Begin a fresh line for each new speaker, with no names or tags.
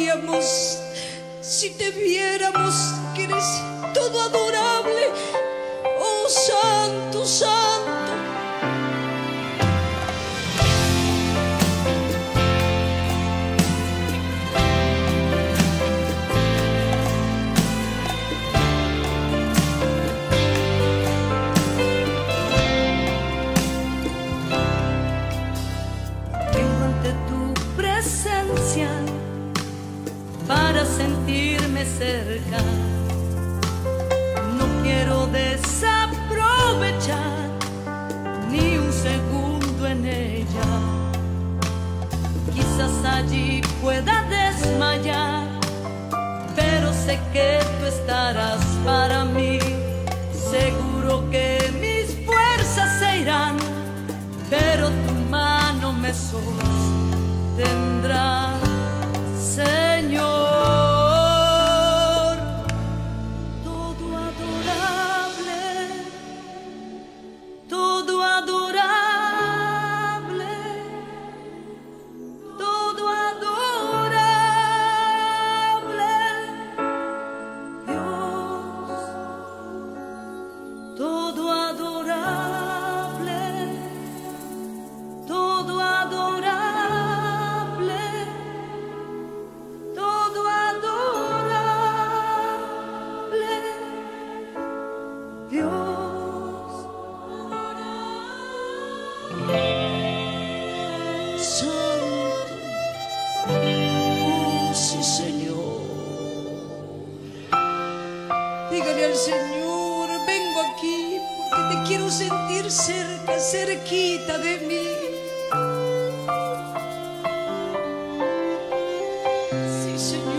Si te viéramos que eres todo adorable, oh Santo, Santo.
Vengo ante tu presencia para sentirme cerca. No quiero desaprovechar ni un segundo en ella. Quizás allí pueda desmayar, pero sé que tú estarás para mí. Seguro que mis fuerzas se irán, pero tu mano me sostendrá, Señor. Todo adorable, todo adorable, todo adorable, Dios, todo adorable, todo adorable, todo adorable, Dios.
Santo, oh sí, Señor. Dígale al Señor, vengo aquí porque te quiero sentir cerca, cerquita de mí. Sí, Señor.